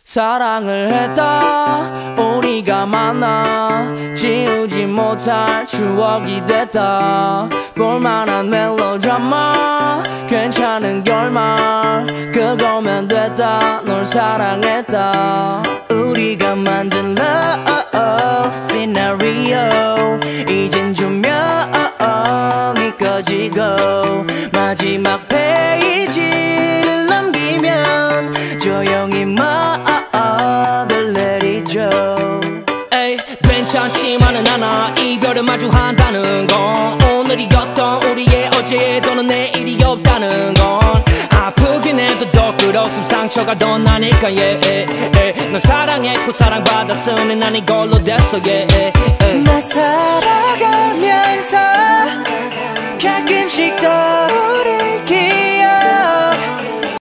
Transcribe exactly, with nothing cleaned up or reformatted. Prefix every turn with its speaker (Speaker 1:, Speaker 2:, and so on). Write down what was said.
Speaker 1: 사랑을 했다 우리가 만나 지우지 못할 추억이 됐다 볼만한 멜로드라마 괜찮은 결말 그거면 됐다 널 사랑했다
Speaker 2: 우리가 만든 love scenario 이젠 조명이 꺼지고 마지막 페이지를 넘기면 조용히 말을 내리죠.
Speaker 3: 에이 괜찮지만은 않아 이별을 마주한다는 건 오늘이었던 우리의 어제 또는 내일이 없다는 건 아프긴 해도 더 끌었음 상처가 더 나니까 yeah, yeah, yeah. 널 사랑했고 사랑받았으니 난 이걸로 됐어 yeah, yeah, yeah.
Speaker 2: 나 사랑